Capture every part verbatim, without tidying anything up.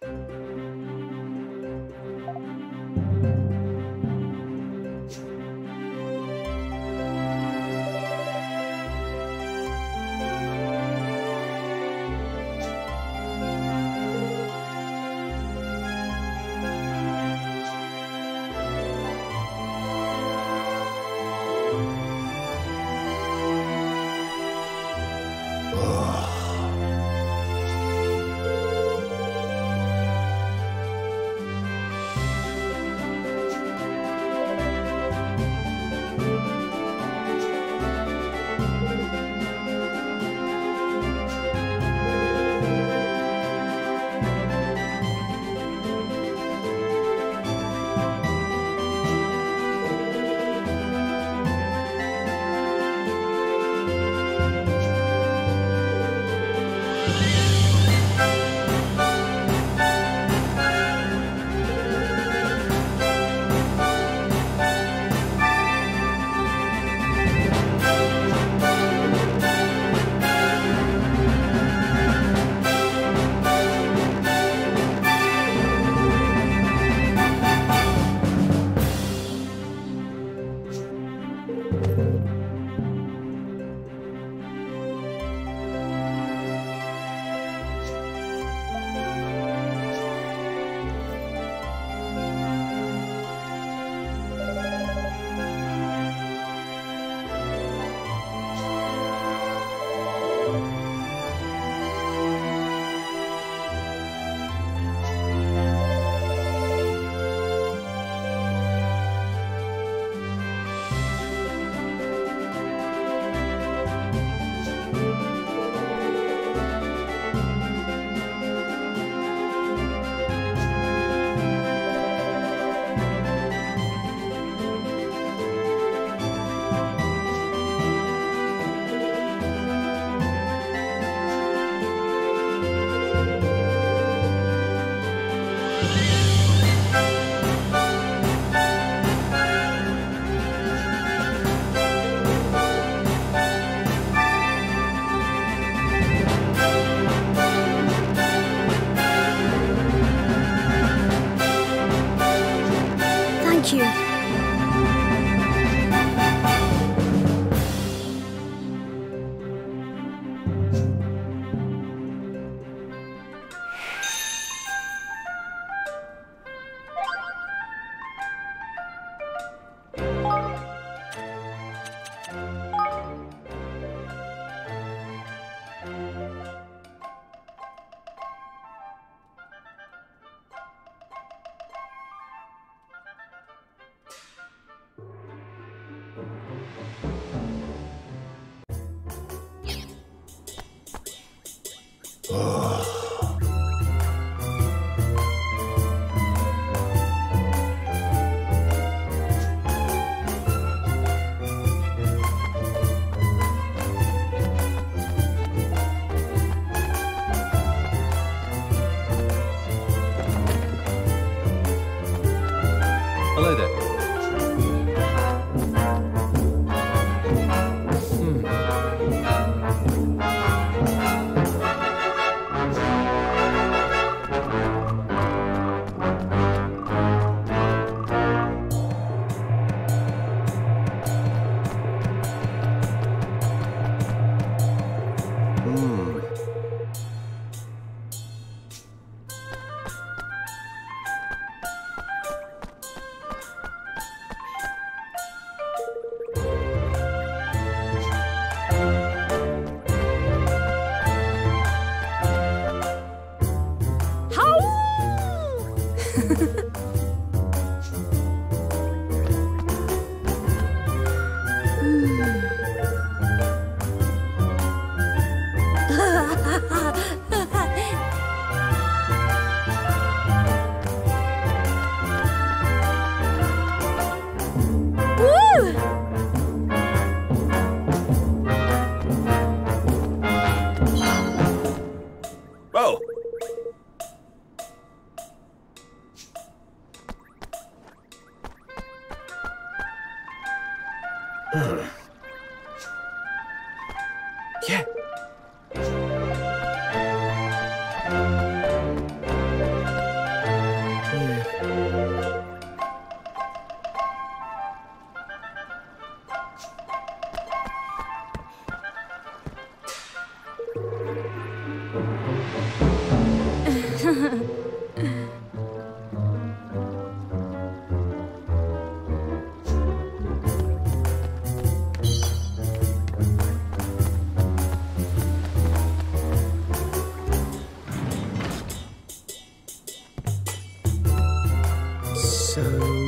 Hello there. Yeah. So...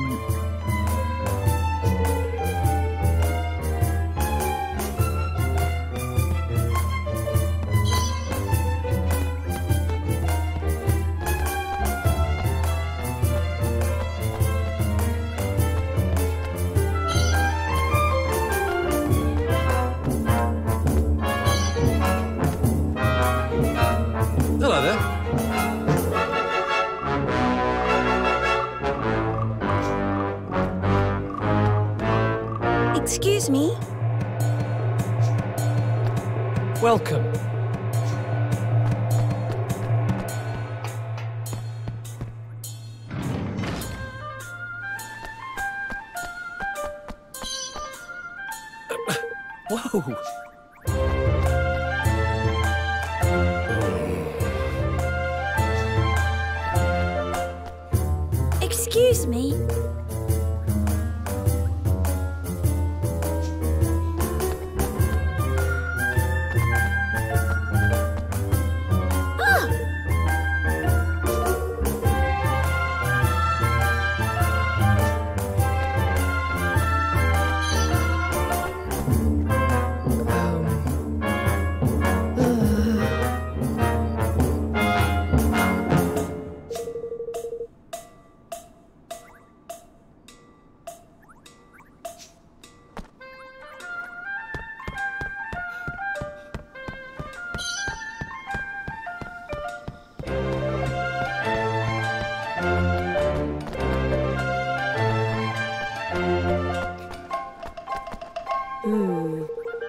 Hello there. Excuse me? Welcome. Whoa. Excuse me? Hmm.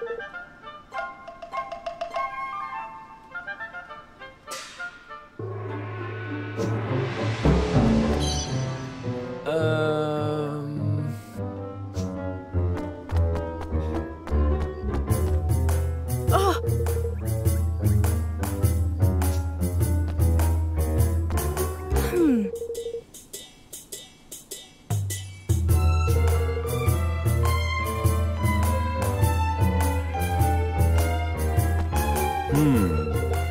Um... Oh! Hmm. Hmm.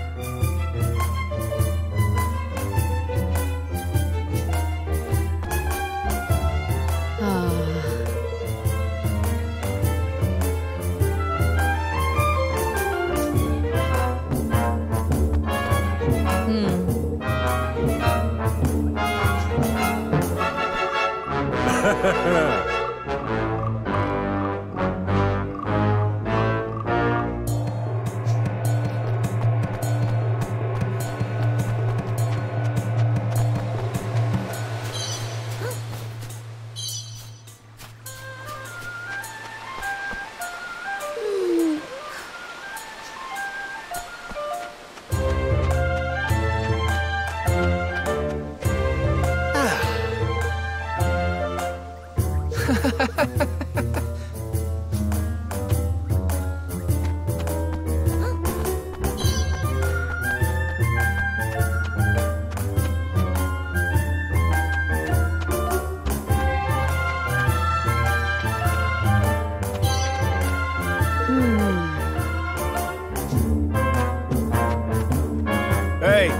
Hey!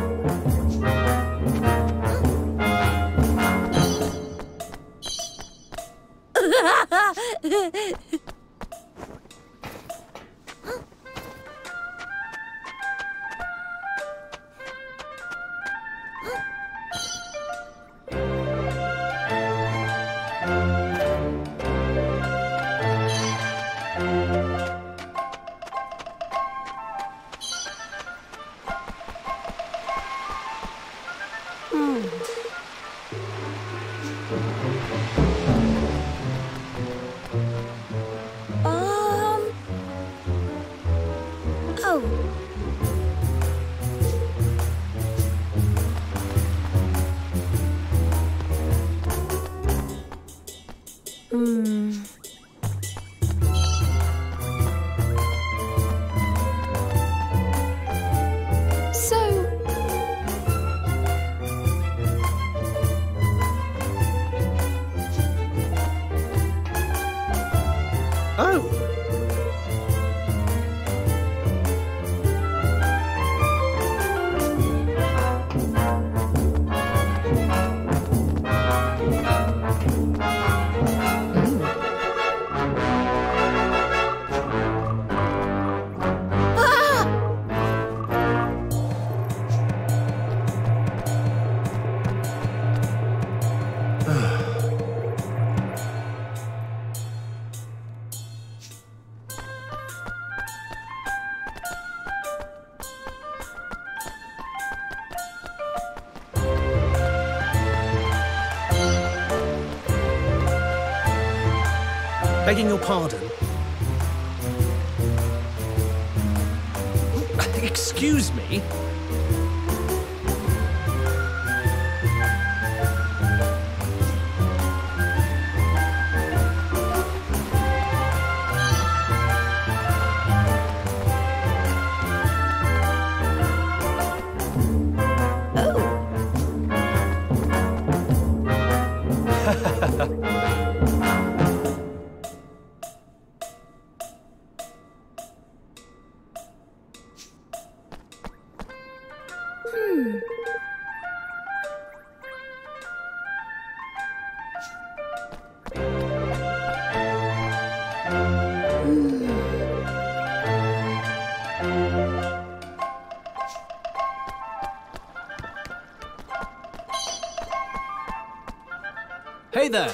Begging your pardon. Excuse me? Hey there.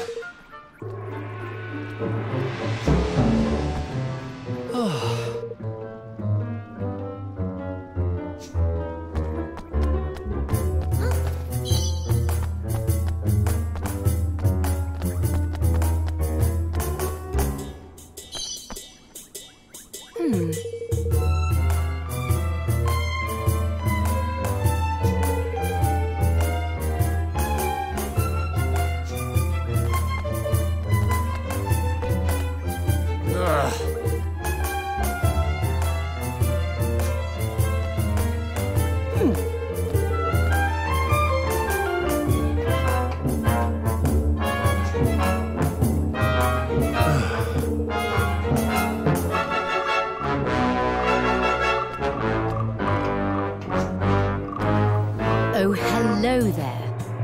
Oh, hello there.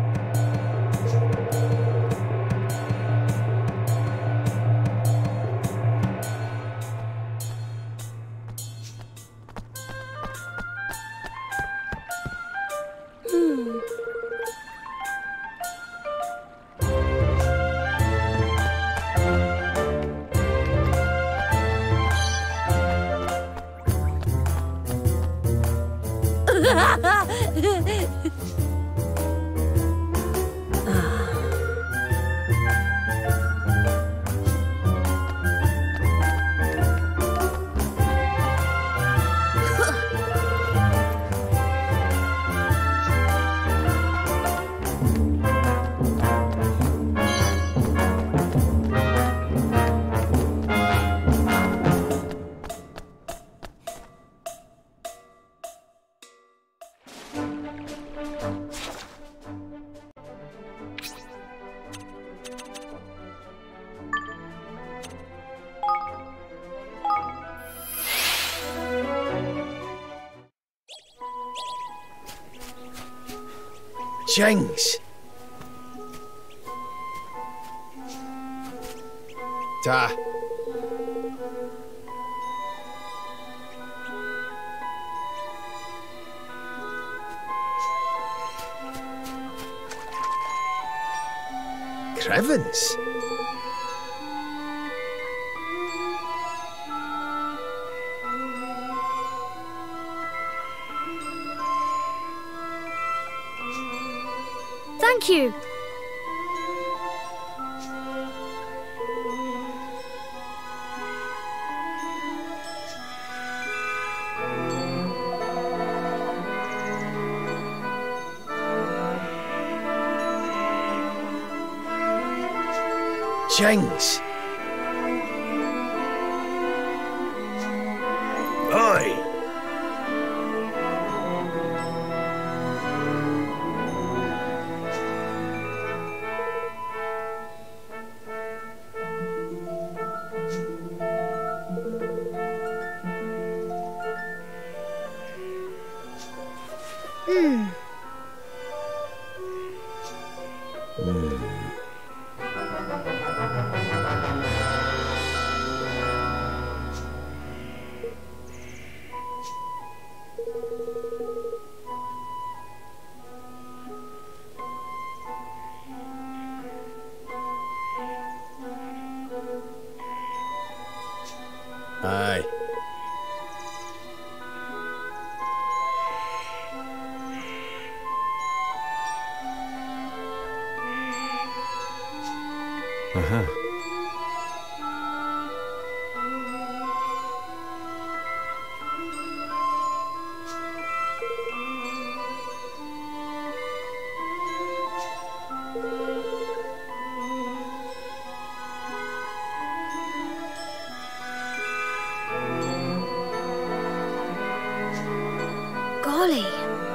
James! Da. Crevens? Thank you. James! Oi! Hmm. Aye. Uh-huh. Golly.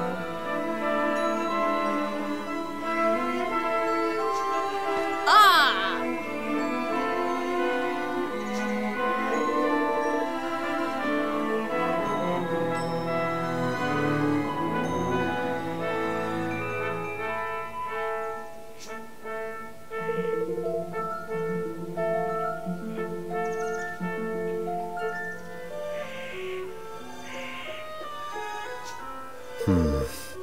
Ah! Hmm.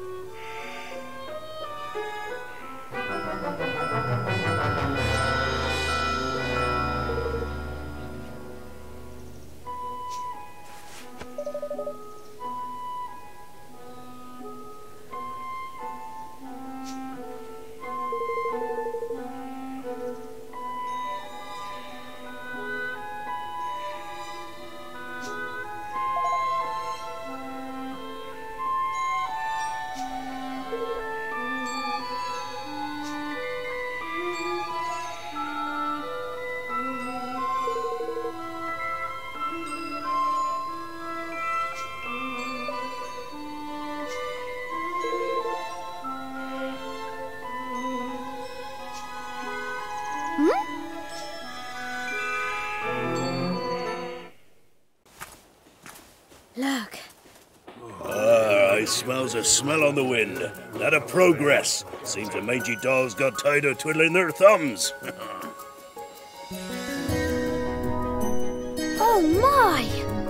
Look. Ah, I smells a smell on the wind. That a progress. Seems the mangy dolls got tired of twiddling their thumbs. Oh my!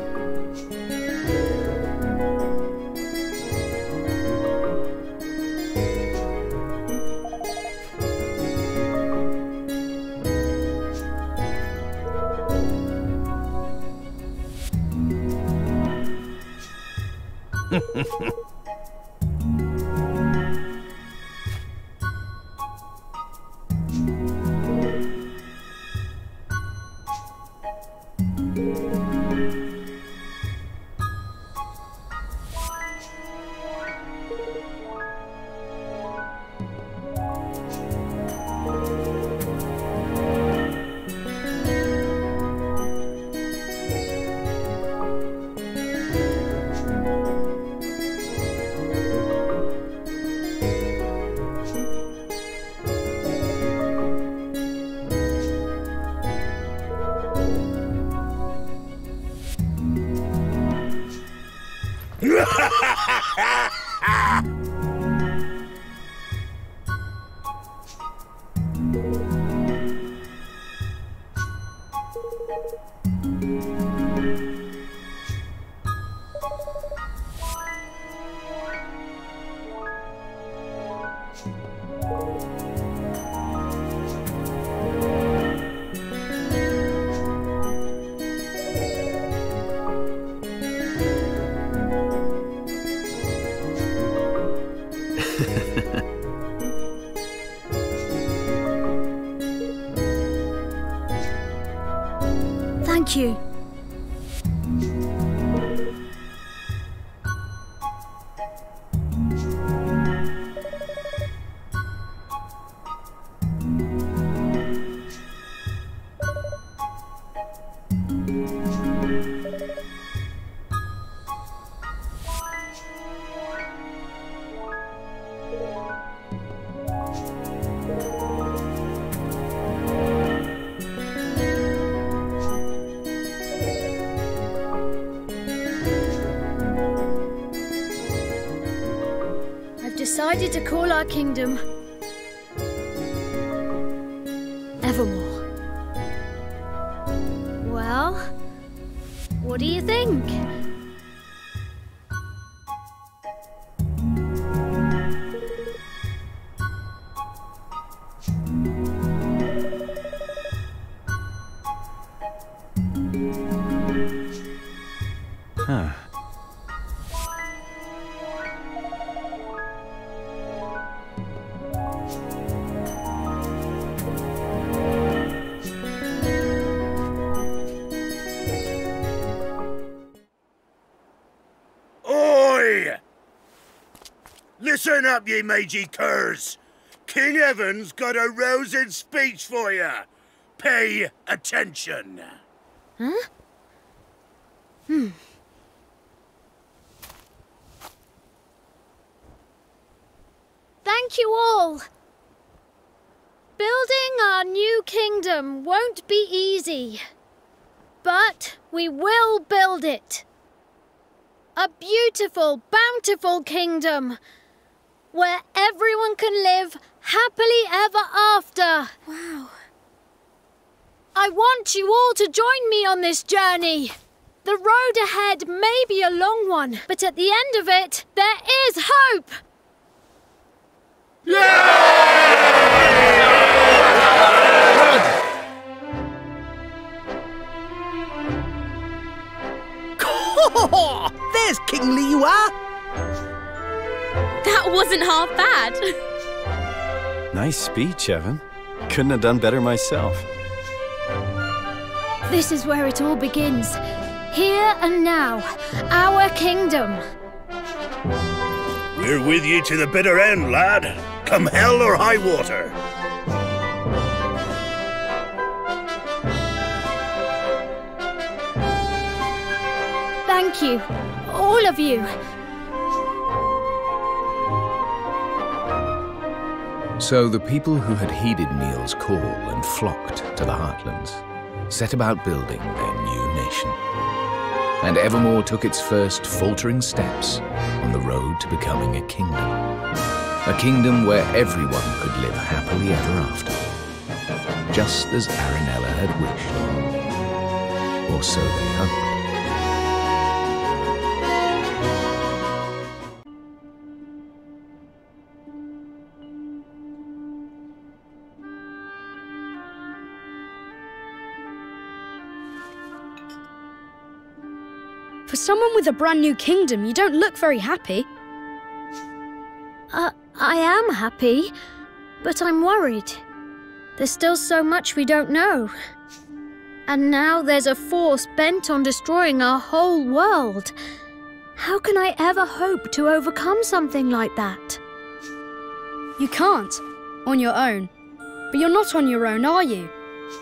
Thank you. Decided to call our kingdom Evermore. Well, what do you think? Huh. Oi! Listen up, ye mangy curs! King Evan's got a rousing speech for you. Pay attention. Huh? Hmm. Thank you all. Building our new kingdom won't be easy, but we will build it. A beautiful, bountiful kingdom where everyone can live happily ever after. Wow. I want you all to join me on this journey. The road ahead may be a long one, but at the end of it, there is hope. There's King Lee, you are! That wasn't half bad. Nice speech, Evan. Couldn't have done better myself. This is where it all begins. Here and now, our kingdom. We're with you to the bitter end, lad. Come hell or high water. Thank you, all of you. So the people who had heeded Niall's call and flocked to the Heartlands set about building their new nation. And Evermore took its first faltering steps on the road to becoming a kingdom. A kingdom where everyone could live happily ever after, just as Aranella had wished. Or so they hoped. For someone with a brand new kingdom, you don't look very happy. Uh, I am happy, but I'm worried. There's still so much we don't know. And now there's a force bent on destroying our whole world. How can I ever hope to overcome something like that? You can't, on your own. But you're not on your own, are you?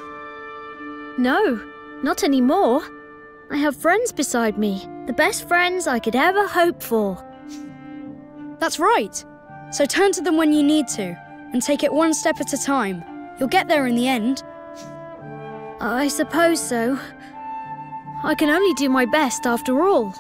No, not anymore. I have friends beside me, the best friends I could ever hope for. That's right. So turn to them when you need to, and take it one step at a time. You'll get there in the end. I suppose so. I can only do my best after all.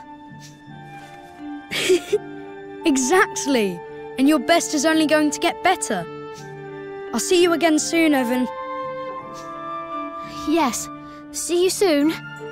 Exactly. And your best is only going to get better. I'll see you again soon, Evan. Yes. See you soon.